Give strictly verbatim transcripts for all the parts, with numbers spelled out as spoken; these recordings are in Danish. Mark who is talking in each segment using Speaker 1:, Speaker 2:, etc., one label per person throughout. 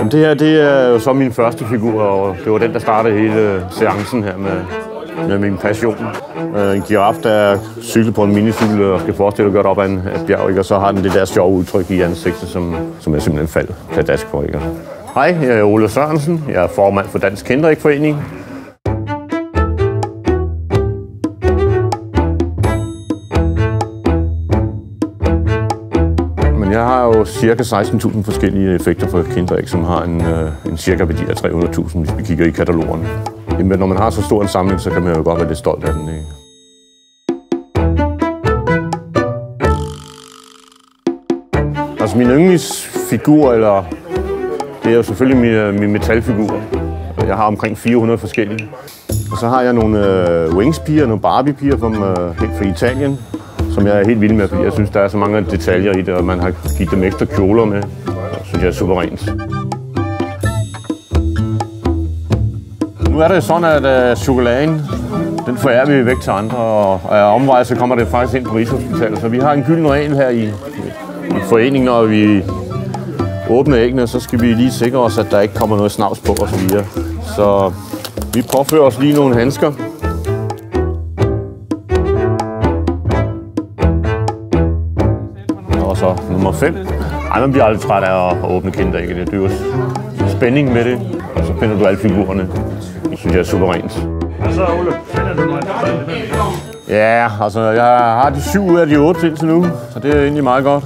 Speaker 1: Jamen, det her det er jo så min første figur, og det var den, der startede hele seancen her med, med min passion. En giraf, der cykler på en minicykel og skal forestille at gøre det op ad en bjerg, ikke? Og så har den det der sjove udtryk i ansigtet, som, som jeg simpelthen faldt pladask for. Ikke? Hej, jeg er Ole Sørensen. Jeg er formand for Dansk Kinderægforening. Jeg har jo cirka seksten tusind forskellige effekter for kinderæg, som har en, øh, en cirka værdi af tre hundrede tusind, hvis vi kigger i katalogerne. Men når man har så stor en samling, så kan man jo godt være lidt stolt af den. Ikke? Altså min yndlingsfigur, eller det er jo selvfølgelig min, min metalfigur. Jeg har omkring fire hundrede forskellige. Og så har jeg nogle øh, Wings-piger, nogle Barbie-piger fra, øh, helt fra Italien, som jeg er helt vild med, fordi jeg synes, der er så mange detaljer i det, og man har givet dem ekstra kjoler med. Det synes jeg er suverænt. Nu er det sådan, at uh, chokoladen, den forærer vi væk til andre, og af omvej så kommer det faktisk ind på Rigshospitalet. Så vi har en gylden regel her i, i foreningen, når vi åbner æggene, så skal vi lige sikre os, at der ikke kommer noget snavs på osv. Så, så vi påfører os lige nogle handsker. Og så nummer fem. Ej, man bliver aldrig træt af at åbne kinderægget. Det er jo spænding med det, og så finder du alle figurerne. Det synes jeg er suverænt.
Speaker 2: Og så, Ole, finder du mig?
Speaker 1: Ja, altså jeg har de syv ud af de otte indtil nu, så det er egentlig meget godt.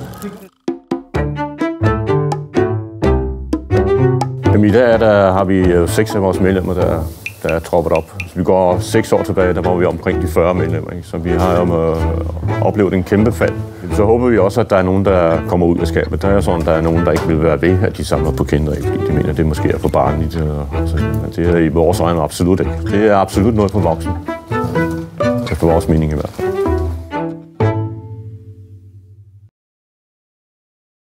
Speaker 1: Jamen, i dag der har vi seks af vores medlemmer, der, der er troppet op. Så vi går seks år tilbage, der var vi omkring de fyrre medlemmer, ikke? Så vi har jo øh, oplevet en kæmpe fald. Så håber vi også, at der er nogen, der kommer ud af skabet. Der er sådan, at der er nogen, der ikke vil være ved, at de samler på kinderæg, fordi de mener, at det måske er for barnligt. Altså, det er i vores øjne absolut ikke. Det er absolut noget for voksne. Det er for vores mening i hvert fald.